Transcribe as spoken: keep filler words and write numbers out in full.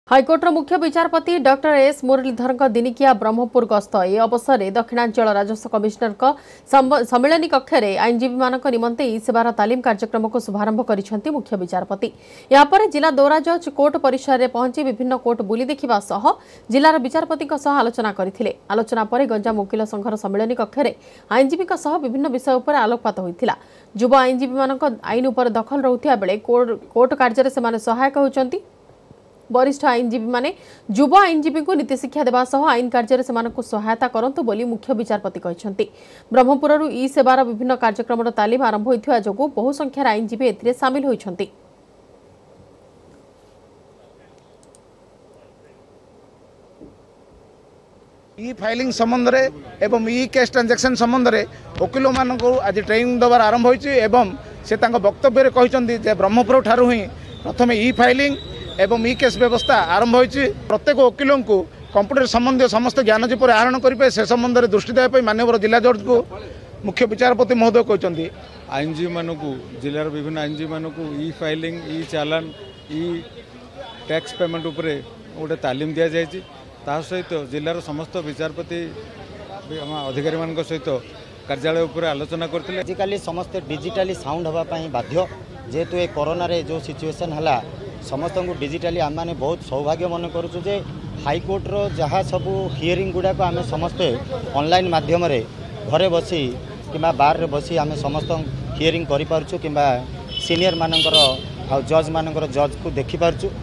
हाइकोर्टर मुख्य विचारपति doctor S Muralidhar दिनिकिया ब्रह्मपुर गस्त ए अवसर में दक्षिणांचल राजस्व कमिशनर सम्मिलनी कक्ष में आईनजीवी मान निमंते ई सेवार तालीम कार्यक्रम को शुभारंभ कर मुख्य विचारपति। यापर जिला दौरा जज कोर्ट परिसर में पहुंची विभिन्न कोर्ट बुली देखा सह जिलार विचारपति आलोचना करथिले। आलोचना पर गंजाम वकिल संघर सम्मिलनी कक्ष में आईनजीवी विभिन्न विषय पर आलोकपात होता। युवा आईनजीवी मान आईन उपर दखल रोकथिबा बेले कोर्ट कार्य से सहायक होती। वरिष्ठ आईनजीवी माने युवा आईनजीवी को नीति शिक्षा देवा सह आईन कार्य से सहायता करंतु बोली मुख्य विचारपति कहते। ब्रह्मपुर ई सेवार विभिन्न कार्यक्रम तालीम आरंभ होइथिबा जोगु बहु संख्यार आईनजीवी एथिरे शामिल होइछन्ति। ई फाइलिंग संबंध रे एवं ई केस ट्रांजैक्शन संबंध रे वकिल मान को आज ट्रेनिंग दबार आरंभ होइछि एवं से तांको वक्तव्य रे कहिसन्ति जे ब्रह्मपुर ठारू ही प्रथम ई फाइलिंग एवं ई केस व्यवस्था आरंभ होइछि। प्रत्येक वकिलों को कंप्यूटर संबंधी समस्त ज्ञान जेपरि आहरण करेंगे से संबंध में दृष्टि देवाई माननीय जिला जज को मुख्य विचारपति महोदय कहते। आईनजीवी मान को जिलार विभिन्न आईनजीवी मान को e filing e challan e tax payment उपरे गोटे तालीम दि जाए। ता सहित जिलार समस्त विचारपति अधिकारी मान सहित कार्यालय उपर आलोचना करते। आजिकल समस्ते डिजिटाली साउंड होगापी बाध्य जेहेतु ये कोरोना रे जो सिचुएशन है समस्त को डिजिटाली आम मैंने बहुत सौभाग्य मन करुचु जे हाइकोर्टर जहाँ सबू हियरिंग गुड़ाक आम समस्ते ऑनलाइन माध्यम घरे बसी कि बार रे बसी आम समस्त हियरिंग करिपारछु कि सीनियर मानकर जज मानकर जज को देखिपारछु।